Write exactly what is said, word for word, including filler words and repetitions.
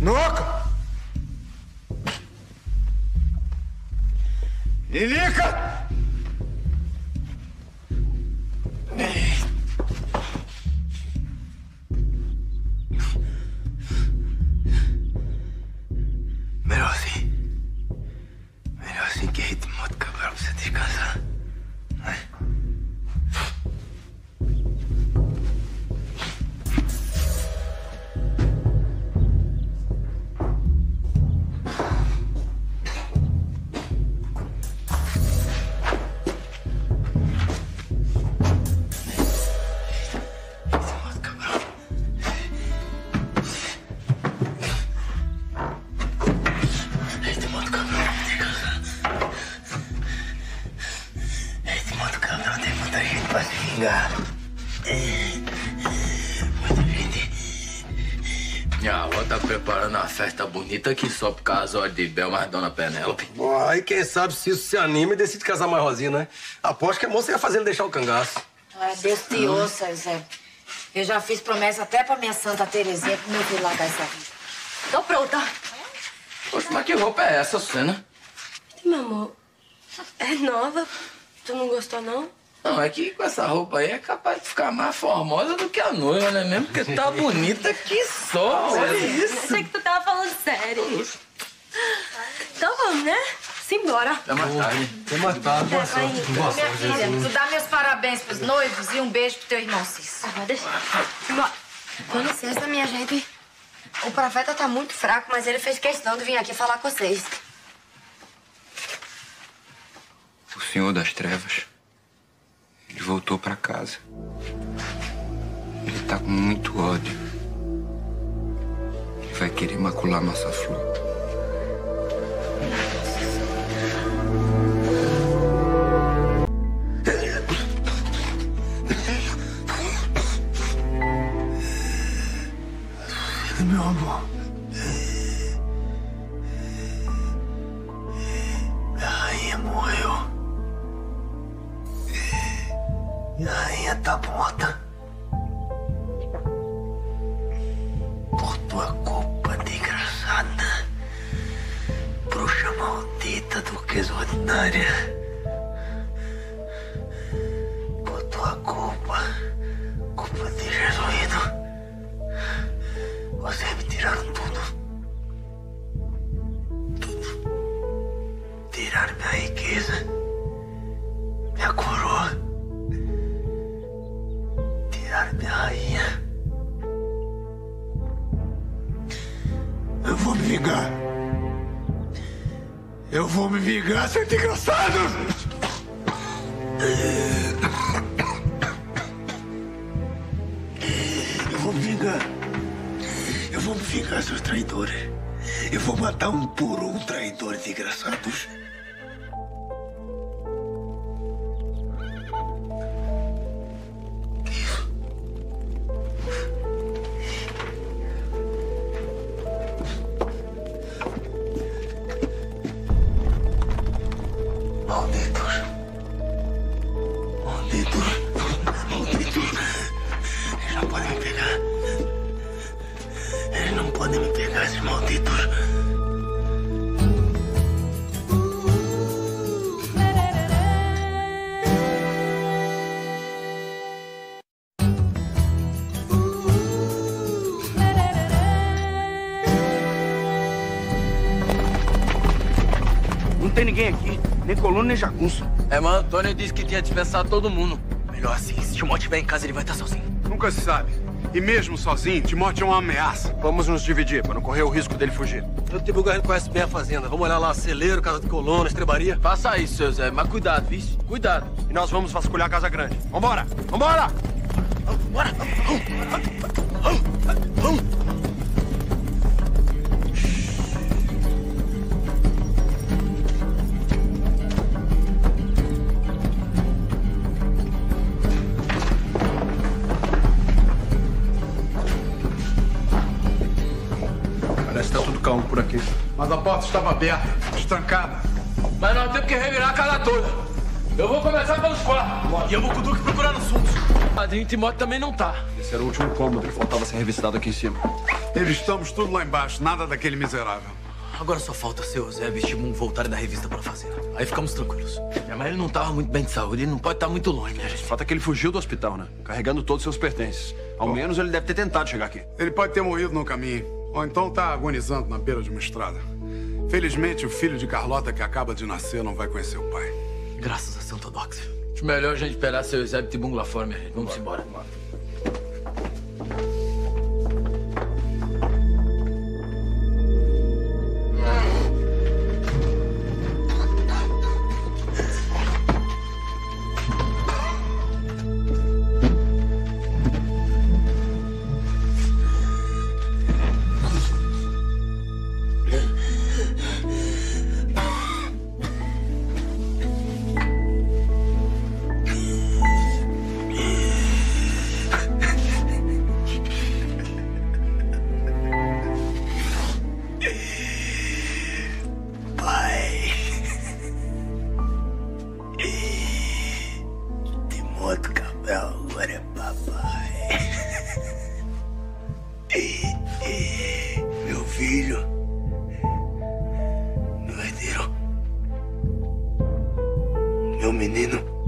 Noca! Lilica! Melhor assim. Melhor assim que ritmo moto cabral pra você descansar. Vai. Minha avó tá preparando uma festa bonita aqui só por causa de Bel mais Dona Penélope. Aí quem sabe se isso se anima e decide casar mais Rosinha, né? Aposto que a moça ia fazer ele deixar o cangaço. Ai, Deus te ouça, Zé. Eu já fiz promessa até pra minha Santa Terezinha pro meu filho largar essa vida. Tô pronta. Poxa, mas que roupa é essa, Sucena? Meu amor, é nova. Tu não gostou, não? Não, é que com essa roupa aí é capaz de ficar mais formosa do que a noiva, né mesmo? Porque tá bonita que só, olha isso. Achei que tu tava falando sério. Então vamos, né? Simbora. Até mais tarde. Até mais tarde. Boa sorte. Boa Minha sorte, filha, Jesus. tu dá meus parabéns pros noivos e um beijo pro teu irmão Cis. Ah, vai deixar. Simbora. Com licença, minha gente. O profeta tá muito fraco, mas ele fez questão de vir aqui falar com vocês. O Senhor das Trevas, ele voltou pra casa. Ele tá com muito ódio. Ele vai querer macular nossa flor. Meu amor. Minha rainha morreu. Minha rainha tá morta. Por tua culpa, desgraçada. Bruxa maldita, duquesa ordinária. Por tua culpa, culpa de Jesuíno. Vocês me tiraram tudo. Tudo. Tiraram minha riqueza. Minha coroa. Tiraram minha rainha. Eu vou me vingar. Eu vou me vingar, seu desgraçado! Eu vou me vingar. Eu vou me vingar, seus traidores. Eu vou matar um por um traidores desgraçados. Malditos. Malditos. Malditos. Eles não podem me pegar. Eles não podem me pegar, esses malditos. Não tem ninguém aqui, nem coluna, nem jagunço. É, mas Antônio disse que tinha dispensado todo mundo. Melhor assim, se Timóteo estiver em casa, ele vai estar sozinho. Nunca se sabe. E mesmo sozinho, Timóteo é uma ameaça. Vamos nos dividir, para não correr o risco dele fugir. Eu e o Tibugarino conhece bem a fazenda. Vamos olhar lá, celeiro, casa de coluna, estrebaria. Faça isso, seu Zé, mas cuidado, viu? Cuidado. E nós vamos vasculhar a Casa Grande. Vambora! Vambora! Bora! Parece que tá tudo calmo por aqui. Mas a porta estava aberta, estrancada. Mas nós temos que revirar a casa toda. Eu vou começar pelos quartos. E eu vou com o Duque procurar nos fundos. Padrinho Timóteo também não tá. Esse era o último cômodo que faltava ser revistado aqui em cima. Revistamos tudo lá embaixo, nada daquele miserável. Agora só falta seu Zé e Timum voltarem da revista pra fazenda. Aí ficamos tranquilos. É, mas ele não tava muito bem de saúde, ele não pode estar muito longe, minha gente. O fato é que ele fugiu do hospital, né? Carregando todos os seus pertences. Ao Bom. menos ele deve ter tentado chegar aqui. Ele pode ter morrido no caminho. Ou então tá agonizando na beira de uma estrada. Felizmente, o filho de Carlota que acaba de nascer não vai conhecer o pai. Graças a Santo Doxio. Acho melhor a gente esperar seu Zé e Tibum lá fora, minha gente. Vamos embora. embora. Timóteo Cabral agora é papai. Meu filho, meu herdeiro, meu menino.